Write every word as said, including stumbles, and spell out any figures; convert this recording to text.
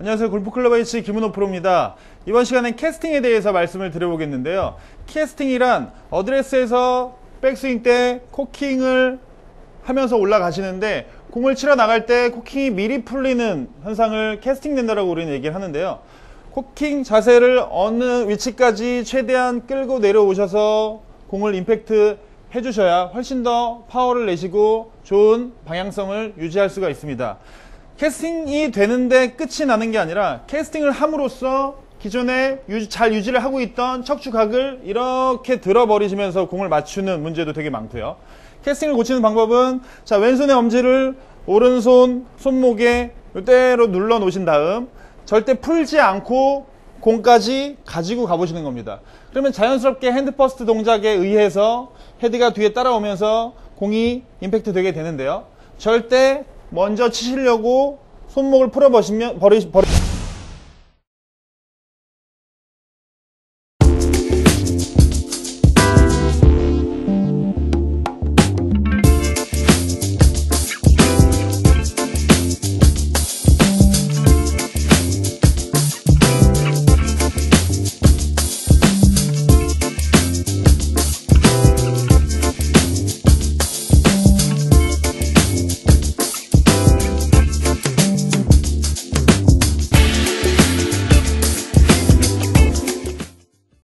안녕하세요. 골프클럽 H 김은호 프로입니다. 이번 시간엔 캐스팅에 대해서 말씀을 드려보겠는데요. 캐스팅이란 어드레스에서 백스윙 때 코킹을 하면서 올라가시는데 공을 치러 나갈 때 코킹이 미리 풀리는 현상을 캐스팅 된다라고 우리는 얘기를 하는데요. 코킹 자세를 어느 위치까지 최대한 끌고 내려오셔서 공을 임팩트 해주셔야 훨씬 더 파워를 내시고 좋은 방향성을 유지할 수가 있습니다. 캐스팅이 되는데 끝이 나는 게 아니라 캐스팅을 함으로써 기존에 유지, 잘 유지를 하고 있던 척추각을 이렇게 들어버리시면서 공을 맞추는 문제도 되게 많고요. 캐스팅을 고치는 방법은 자 왼손의 엄지를 오른손 손목에 이대로 눌러 놓으신 다음 절대 풀지 않고 공까지 가지고 가보시는 겁니다. 그러면 자연스럽게 핸드 퍼스트 동작에 의해서 헤드가 뒤에 따라오면서 공이 임팩트 되게 되는데요. 절대 먼저 치시려고 손목을 풀어 버리면 버리, 버리